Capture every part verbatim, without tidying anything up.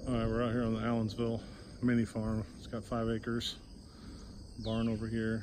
All right, we're out here on the Allensville mini farm. It's got five acres. Barn over here.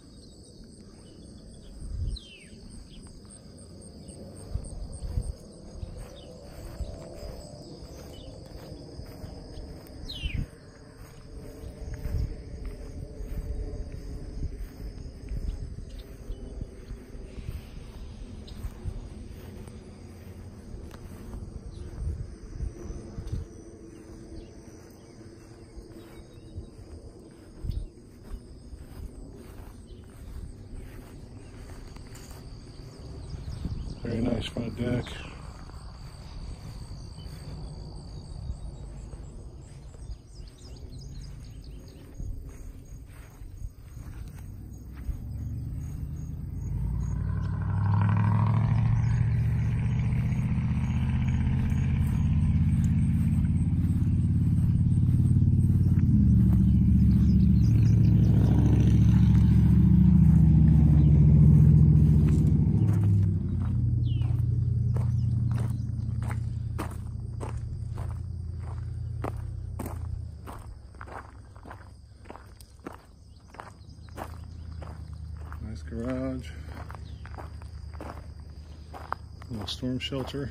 Very nice front deck. Nice garage, little storm shelter.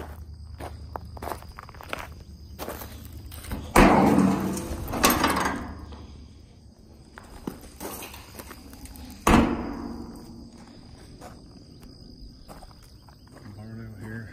Barn out here.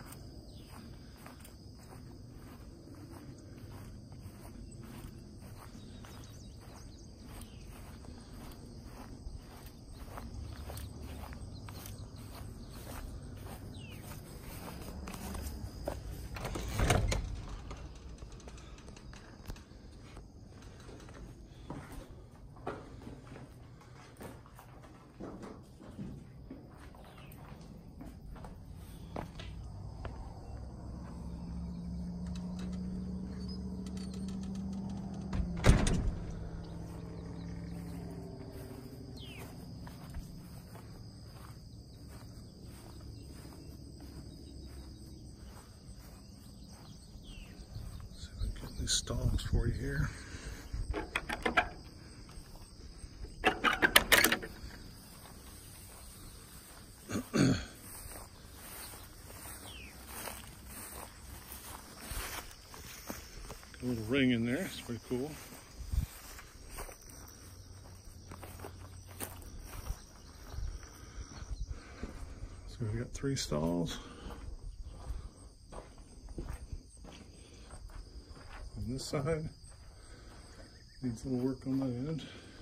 These stalls for you here. A little ring in there, it's pretty cool. So we've got three stalls. On this side, needs a little work on that end.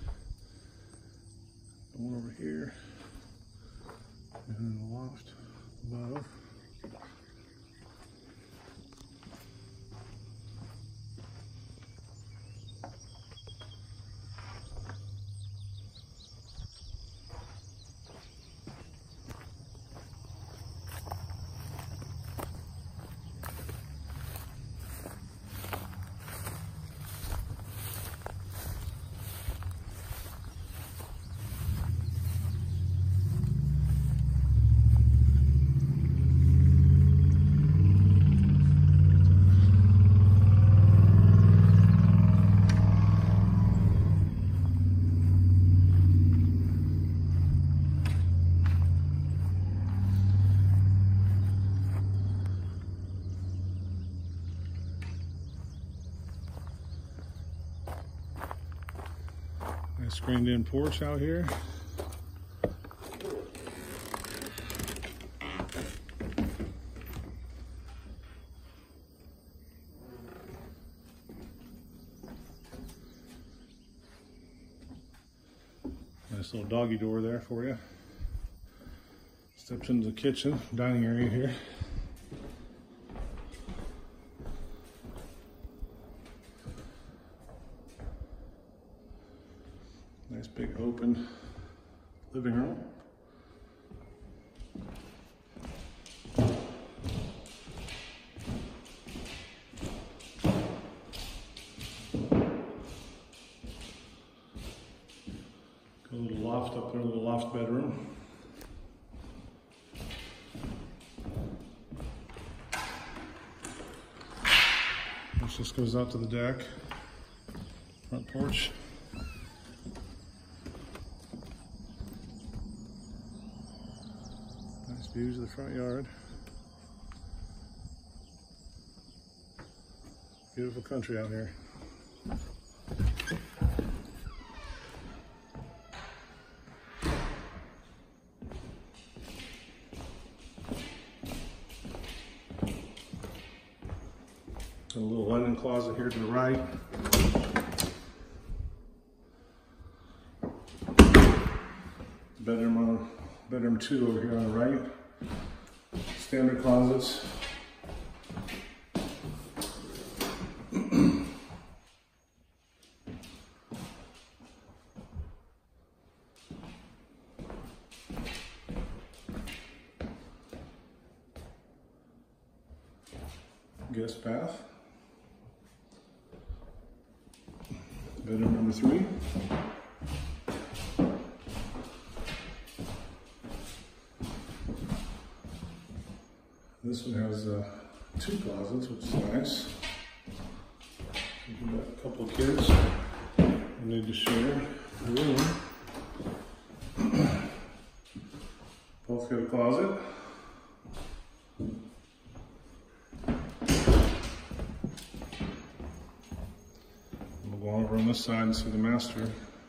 One over here, and then the loft above. Nice screened in porch out here. Nice little doggy door there for you. Steps into the kitchen, dining area here. Nice big open living room. Got a little loft up there, a little loft bedroom. This just goes out to the deck, front porch. Nice views of the front yard. Beautiful country out here. A little linen closet here to the right. Bedroom on bedroom two over here on the right. Standard closets. Guest bath. Bedroom number three. This one has uh, two closets, which is nice. You've got a couple of kids who need to share a room. Both got a closet. We'll go over on this side and see the master.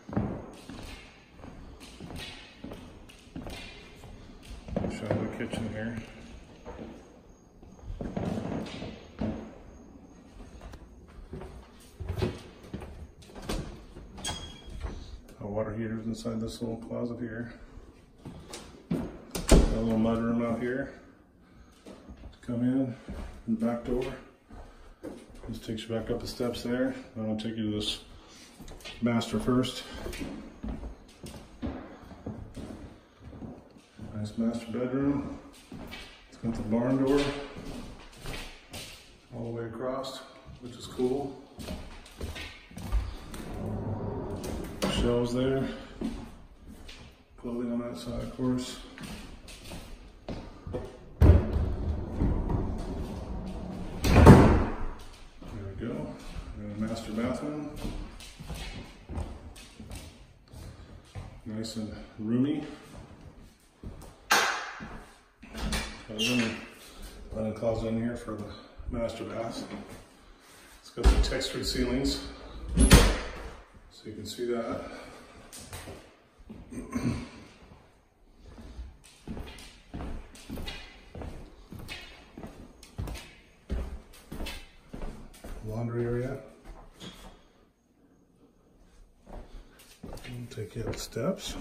Show the kitchen here. Water heaters inside this little closet here. Got a little mudroom out here to come in, and the back door. This takes you back up the steps there. I'm going to take you to this master first. Nice master bedroom. It's got the barn door all the way across, which is cool. Shelves there, clothing on that side, of course. There we go. And a master bathroom. Nice and roomy. Got a linen, linen closet in here for the master bath. It's got the textured ceilings. So you can see that. Laundry area. I'll take you up the steps.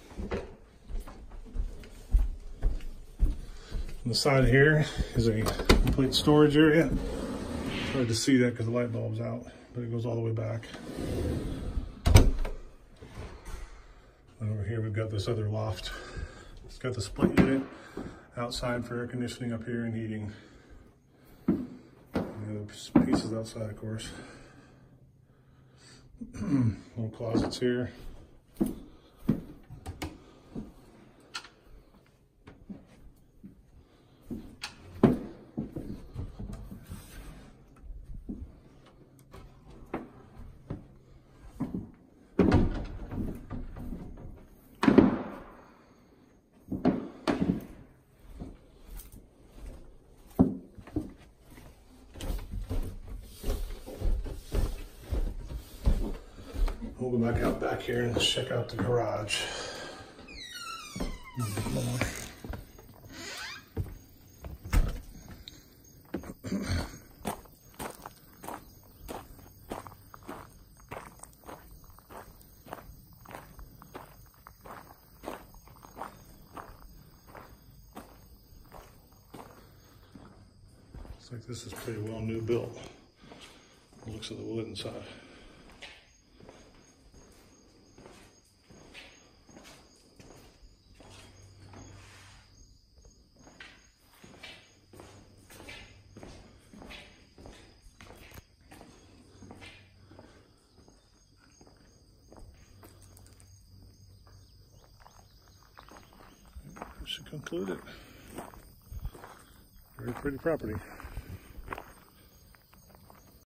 On the side here is a complete storage area. It's hard to see that because the light bulb's out, but it goes all the way back. And over here we've got this other loft. It's got the split unit outside for air conditioning up here and heating. And the other pieces outside, of course. Little closets here. We'll go back out back here and check out the garage. Looks like this is pretty well new built. Looks at the wood inside. Should conclude it. Very pretty property.